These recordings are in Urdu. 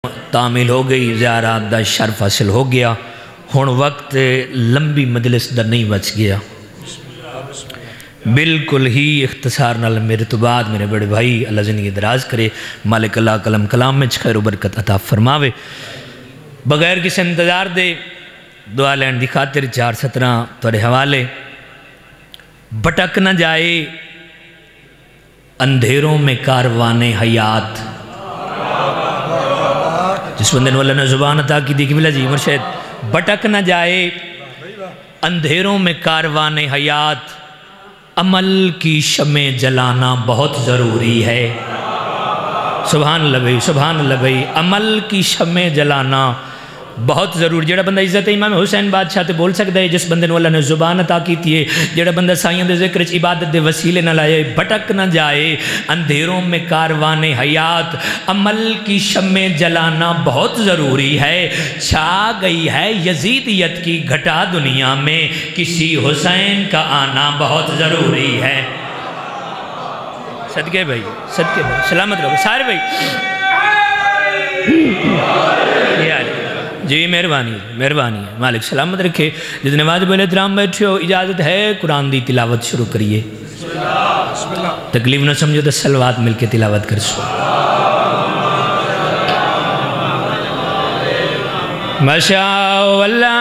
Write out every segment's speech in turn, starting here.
تعمیل ہو گئی، زیارات دا شرف حاصل ہو گیا، ہن وقت لمبی مجلس دا نہیں بچ گیا، بالکل ہی اختصار نال میرے تو بعد میرے بڑے بھائی اللہ زندگی دراز کرے، مالک اللہ قلم کلام میں خیر و برکت عطا فرماوے، بغیر کسی انتظار دے دعا لین دی خاطر 4:17 تھوڑے حوالے۔ بھٹک نہ جائے اندھیروں میں کاروان حیات، جس بندے نے اللہ نے زبان عطا کی دی کہ بلا جی مرشد، بھٹک نہ جائے اندھیروں میں کاروان حیات، عمل کی شمع جلانا بہت ضروری ہے۔ سبحان اللہ بھائی، سبحان اللہ بھائی، عمل کی شمع جلانا بہت ضرور۔ جڑا بندہ عزت امام حسین بادشاہ تے بول سکتا ہے، جس بندے نے اللہ نے زبان عطا کی تھی، جڑا بندہ سائیاں دے ذکر چ عبادت دے وسیلے نہ لائے، بھٹک نہ جائے اندھیروں میں کاروان حیات، عمل کی شمع جلانا بہت ضروری ہے۔ چھا گئی ہے یزیدیت کی گھٹا دنیا میں، کسی حسین کا آنا بہت ضروری ہے۔ صدقے بھائی، صدقے بھائی، سلامت رہو سارے بھائی، جی مہربانی مہربانی ہے، مالک سلامت رکھے۔ جتنے واجب احترام بیٹھے ہو، اجازت ہے قرآن دی تلاوت شروع کریے، تکلیف نہ سمجھو تو سلوات مل کے تلاوت کر سو۔ ماشاء اللہ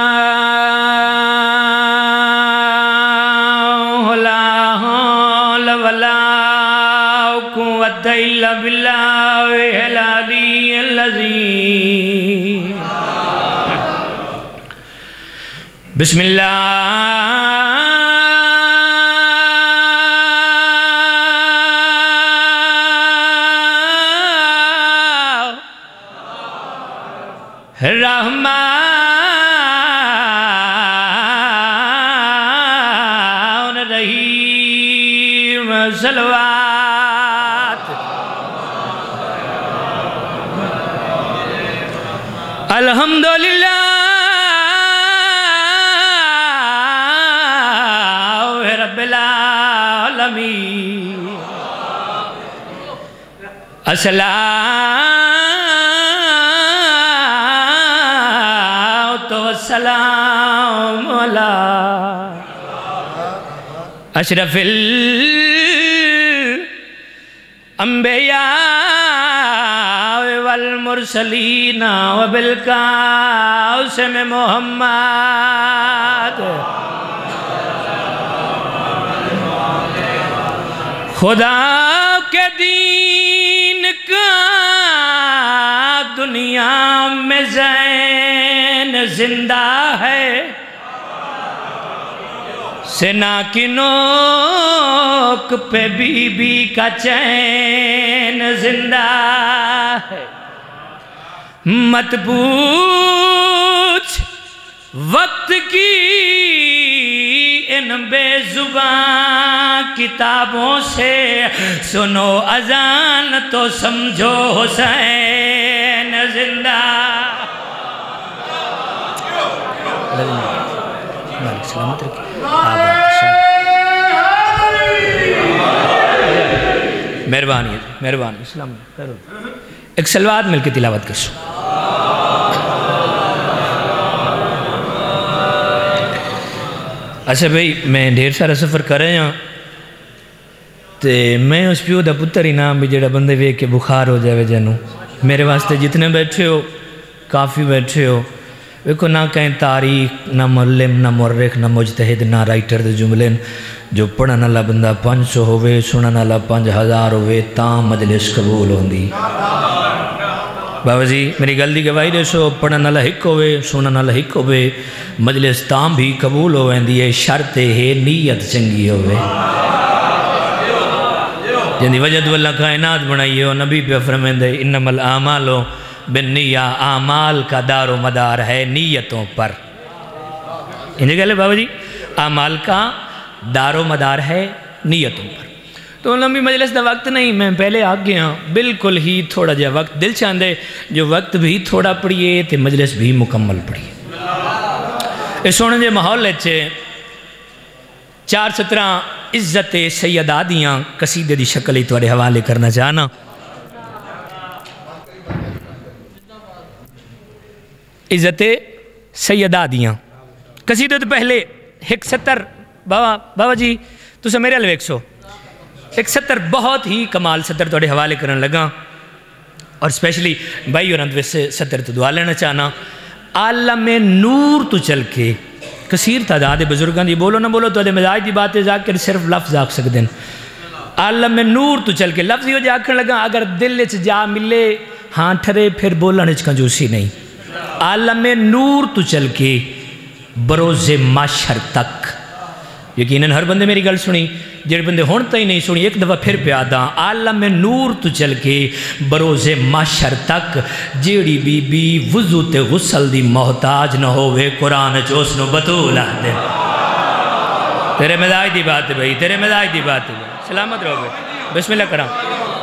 لا حول ولا قوت الا باللہ العلی العظیم۔ بسم اللہ الرحمن الرحیم، صلوات الحمدللہ رب العالمین، الصلاۃ والسلام علی اشرف الانبیاء والمرسلین وبالقاسم محمد۔ خدا کے دین کا دنیا میں زین زندہ ہے، سنا کی نوک پہ بی بی کا چین زندہ ہے۔ مت پوچھ وقت کی ان بے زبان کتابوں سے، سنو اذان تو سمجھو حسین زندہ۔ سلامت رکھیں، مہربانی مہربانی، اسلام ایک سلوات مل کے تلاوت کر سو۔ اچھا بھئی، میں ڈھیر سارا سفر کر رہے ہیں، تے میں اس پیو دا پتر ہی نام بھی جڑا بندے وے کے بخار ہو جائے جنوں، میرے واسطے جتنے بیٹھے ہو کافی بیٹھے ہو، ویکھو نہ کہیں تاریخ، نہ معلم، نہ مورخ، نہ مجتہد، نہ رائٹر دے جملے، جو پڑھن والا بندہ 500 ہوئے، سنن والا 5000 ہوئے، تاں مجلس قبول ہوندی۔ بابا جی میری گل دی گواہی دے سو، پڑھن والا ایک ہوئے، سنن والا ایک ہوئے، مجلس تاں بھی قبول ہو ویندی ہے، شرط ہے نیت چنگی ہوئے۔ جن دی وجہ تو اللہ کائنات بنائی ہو، نبی پہ فرمائندے انما الاعمال بالنیہ، اعمال کا دار و مدار ہے نیتوں پر۔ انہیں کہہ لے بابا جی، اعمال کا دار و مدار ہے نیتوں پر۔ تو لمبی مجلس دا وقت نہیں، میں پہلے آ گیا، بالکل ہی تھوڑا جا وقت دل چاندے، جو وقت بھی تھوڑا پڑھیے تے مجلس بھی مکمل پڑھیے۔ اس سونے جے ماحول اچھے 4:17 عزت سیدہ دیاں قصیدے دی شکل ہی توڑے حوالے کرنا چاہنا۔ عزت سیدہ دیاں قصیدے تو پہلے ایک 70 بابا جی تسا میرے حال ویکسو ایک 70 بہت ہی کمال 70 توڑے حوالے کرن لگا اور اسپیشلی بھائی اور اندوے سے 70 تو دعا لینا چاہنا عالم نور تو چل کے کثیر تعداد بزرگاں دی بولو نہ بولو تو مزاج دی باتیں ذاکر صرف لفظ آکھ سکتے ہیں عالم نور تو چل کے لفظ یہ جا کر لگا اگر دل اچ جا ملے ہاں ٹھرے پھر بولن اچ کنجوسی نہیں عالم نور تو چل کے بروز معاشر تک یقیناً ہر بندے میری گل سنی جڑے بندے ہون تا ہی نہیں سنی ایک دفعہ پھر پیادا عالم نور تو چل کے بروز معاشر تک جیڑی بی بی وضو تے غسل دی محتاج نہ ہوئے قرآن چوس نو بطول آدھے تیرے مزاج دی بات ہے بھائی تیرے مزاج دی بات ہے سلامت رہو بھائی بسم اللہ کرام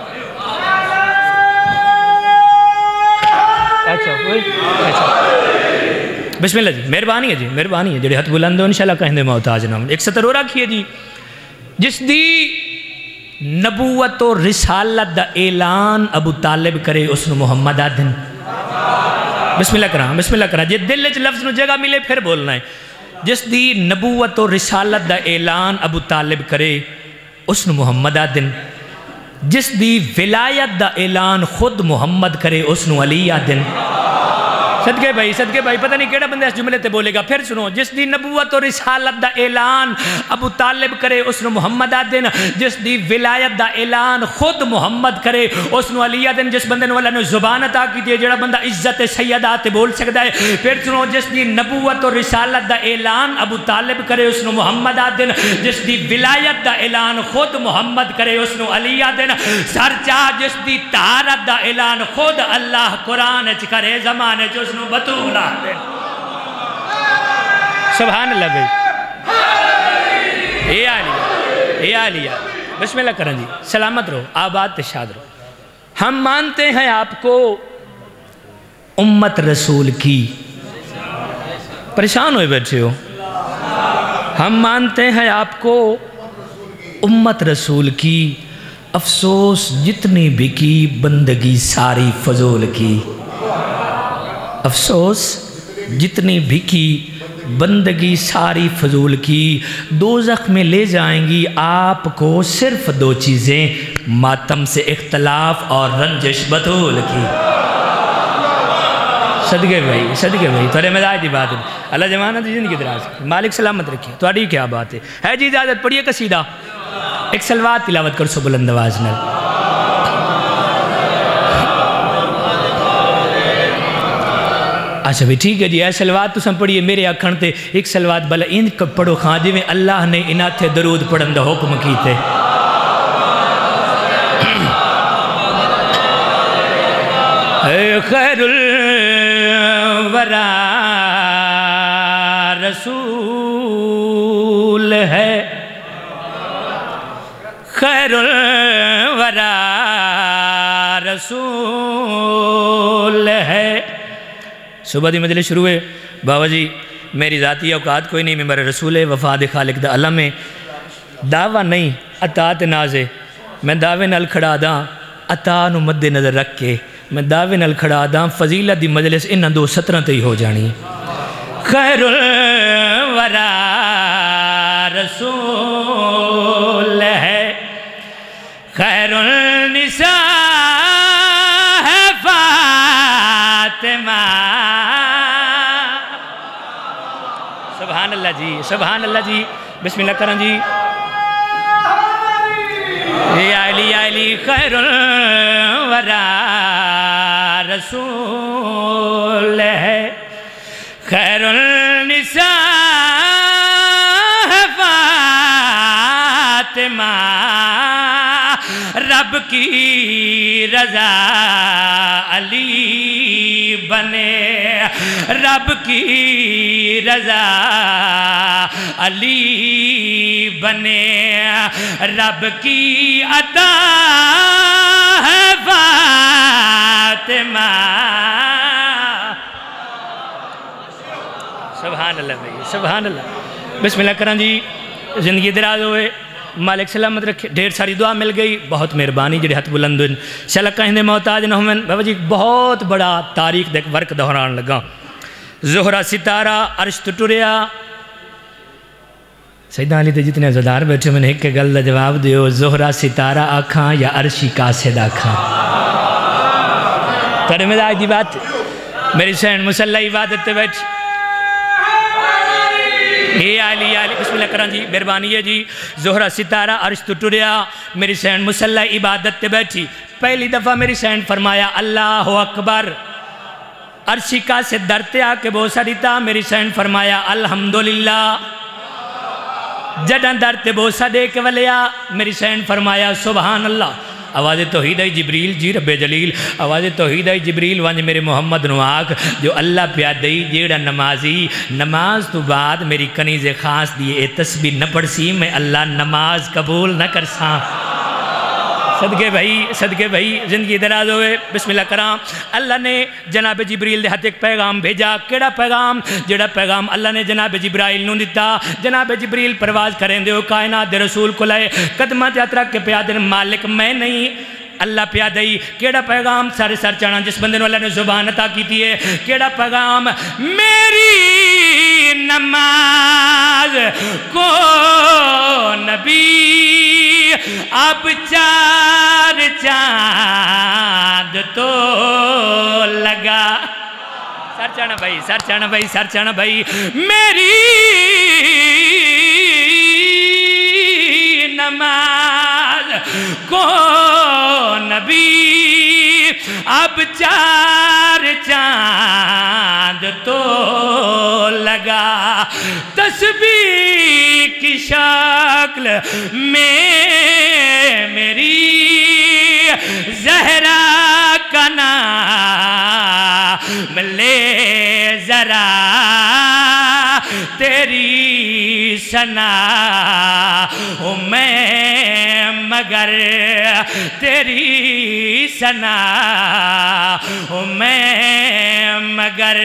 بسم اللہ جی مہربانی ہے جڑے ہاتھ بلند ہو انشاءاللہ کہیں دے محتاج نہ ایک 70 اور رکھیے جی جس دی نبوت و رسالت دا اعلان ابو طالب کرے اس نو محمد آدھن بسم اللہ کرام جی دل اچ لفظ نو جگہ ملے پھر بولنا ہے جس دی نبوت و رسالت دا اعلان ابو طالب کرے اس نو محمد آدھن جس دی ولایت دا اعلان خود محمد کرے اس نو علی آدھن صدقے بھائی پتہ نہیں کیڑا بندہ اس جملے تے بولے گا پھر سنو جس دی نبوت و رسالت دا اعلان ابو طالب کرے اس نو محمد آدھن جس دی ولایت دا اعلان خود محمد کرے اس نو علی آدھن جس بندے نو اللہ نے زبان عطا کی دی جڑا بندہ عزت سیدہ تے بول سکتا ہے پھر سنو جس دی نبوت و رسالت دا اعلان ابو طالب کرے اس نو محمد آدھن جس دی ولایت دا اعلان خود محمد کرے اس نو علی آدھن سرچا جس دی طہارت دا اعلان خود اللہ قرآن اچ کرے زمانے جو نو بطول آدھے سبحان اللہ بھائی اے آلیہ بسم اللہ کریں جی سلامت رہو آباد تشاد رہو ہم مانتے ہیں آپ کو امت رسول کی پریشان ہوئے بیٹھے ہو ہم مانتے ہیں آپ کو امت رسول کی افسوس جتنی بھی کی بندگی ساری فضول کی افسوس جتنی بھی کی بندگی ساری فضول کی دوزخ میں لے جائیں گی آپ کو صرف 2 چیزیں ماتم سے اختلاف اور رنجش بطول کی صدقے بھائی تورے مزاج دی بات ہے اللہ جمانہ دی زندگی دراز مالک سلامت رکھے تو اڈی کیا بات ہے جی اجازت پڑھیے قصیدہ ایک سلوات تلاوت کر سو بلند آواز نال اچھا بھی ٹھیک ہے جی اے سلوات تو سن پڑھئے میرے اکھن تے ایک سلوات بلا ان کب پڑھو خان جی میں اللہ نے انہاں تھے درود پڑھن دا حکم کیتے خیر الورا رسول ہے خیر الورا رسول ہے صبح دی مجلس شروع ہے بابا جی میری ذاتی اوقات کوئی نہیں میں میرے رسول ہے وفاد خالق دا علم ہے دعویٰ نہیں اطاعت ناز ہے میں دعوے نال کھڑا داں عطا نو مد نظر رکھ کے میں دعوے نال کھڑا داں فضیلت دی مجلس انہاں 2:17 تے ہی ہو جانی خیر الورا رسول ہے خیر النساء ہے فاطمہ سبحان اللہ جی بسم اللہ کرن جی یا علی خیر الورا رسول ہے خیر النساء فاطمہ رب کی رضا علی بنے رب کی رضا علی بنے رب کی عطا ہے فاطمہ سبحان اللہ بھائی سبحان اللہ بسم اللہ کرن جی زندگی دراز ہوئے مالک سلامت رکھے ڈھیر ساری دعا مل گئی بہت مہربانی جڑے ہاتھ بلند ہوئے شلق کہیں دے محتاج نہ ہوئے بابا جی بہت بڑا تاریخ دیکھ ورک دہران لگا زہرہ ستارہ عرش تو ٹریا سیدنا علی تے جتنے عزادار بیٹھے میں نے ایک گل دا جواب دیو زہرہ ستارہ آکھاں یا عرشی قاصد آکھاں ترے میں آج دی بات میری سین مسلح عبادت تے بیٹھ اے علی بسم اللہ کران جی مہربانی ہے جی زہرہ ستارہ عرش تو ٹریا میری سین مسلح عبادت تے بیٹھی پہلی دفعہ میری سین فرمایا اللہ اکبر عرشی قاصد درتے آکے بوسا دیتا میری سین فرمایا الحمدللہ جڈن درتے بوسا دے کے ولیا میری سین فرمایا سبحان اللہ آواز توحید جبریل جی رب جلیل آواز توحید جبریل وانج میرے محمد نواق جو اللہ پیادئی جیڑا نمازی نماز تو بعد میری کنیز خاص دیئے اے تسبیح نہ پڑسی میں اللہ نماز قبول نہ کرساں صدقے بھائی زندگی دراز ہوئے بسم اللہ کرام اللہ نے جناب جبریل دے ہاتھ ایک پیغام بھیجا کیڑا پیغام جڑا پیغام اللہ نے جناب جبرائیل نو دیتا جناب جبریل پرواز کریں دے کائنات دے رسول کو لائے قدمات یاترا کے پیادن مالک میں نہیں اللہ پیادئی کیڑا پیغام سارے سر چانا جس بندے نو اللہ نے زبان عطا کی تھی ہے کیڑا پیغام میری نماز کو نبی اب چار چاند تو لگا سر چانا بھائی میری نماز کو نبی اب چار چاند تو لگا تسبیح کی شکل میں میری زہرا کا نام لے ذرا تیری ثنا ہوں میں مگر تیری ثنا ہوں میں مگر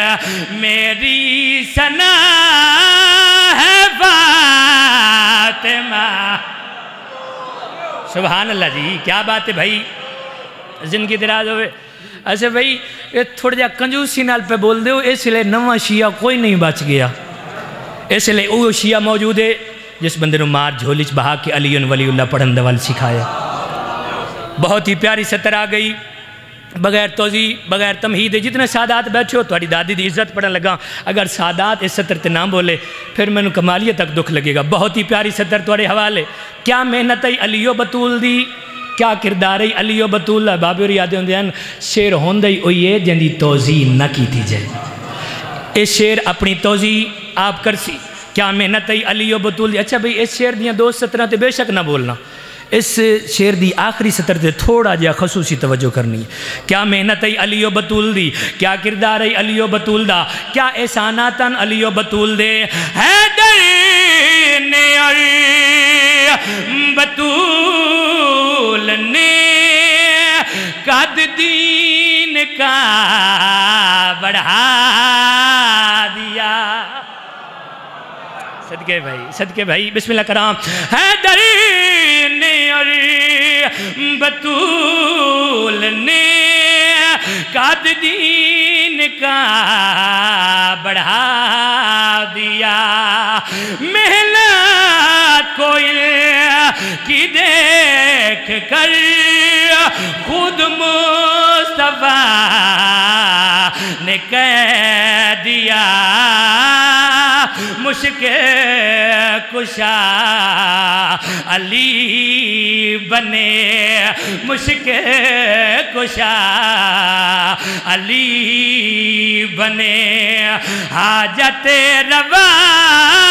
میری ثنا ہے فاطمہ سبحان اللہ جی کیا بات ہے بھائی زندگی دراز ہوئے ایسے بھائی تھوڑا جا کنجوسی نال پہ بول دے ہو اس لئے نواں شیعہ کوئی نہیں بچ گیا اس لئے وہ شیعہ موجود ہے جس بندے نو مار جھولیچ بہا کے علی ولی اللہ پڑھن دوال سکھایا بہت ہی پیاری سطر آ گئی بغیر توضیح بغیر تمہید جتنے سادات بیٹھے ہو توڑی دادی دی عزت پڑھن لگا اگر سادات اس سطر تے نہ بولے پھر میں نے کمالیہ تک دکھ لگے گا بہت ہی پیاری سطر توڑے حوالے کیا محنت علی و بطول دی کیا کردار علی و بطول بابی اور یادیں ہوندے ہیں شیر ہوندے ہوئی ہے جن دی توضیح نہ کی تھی جائے اس شیر اپنی توضیح آپ کرسی کیا محنت علی و بطول دی اچھا بھئی اس شیر دیاں دو سطرہ تے بے شک نہ بولنا اس شیر دی آخری سطر تے تھوڑا جا خصوصی توجہ کرنی ہے کیا محنت علی و بطول دی کیا کردار علی و بطول دا کیا احساناتاً علی و بطول دے حیدر نے بطول نے قد دین کا بڑھا دیا صدقے بھائی بسم اللہ کرام حیدر نے اور بطول نے قد دین کا بڑھا دیا محنت کوئی کی دیکھ کر خود مصطفیٰ نے کہہ دیا مشکل کشا علی بنے مشکل کشا علی بنے حاجت روا